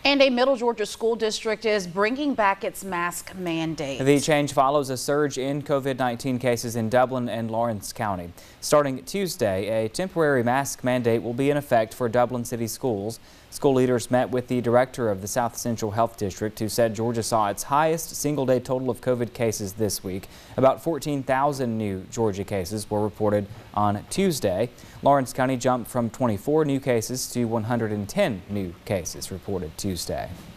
And a Middle Georgia school district is bringing back its mask mandate. The change follows a surge in COVID-19 cases in Dublin and Lawrence County. Starting Tuesday, a temporary mask mandate will be in effect for Dublin City schools. School leaders met with the director of the South Central Health District, who said Georgia saw its highest single-day total of COVID cases this week. About 14,000 new Georgia cases were reported on Tuesday. Lawrence County jumped from 24 new cases to 110 new cases reported Tuesday.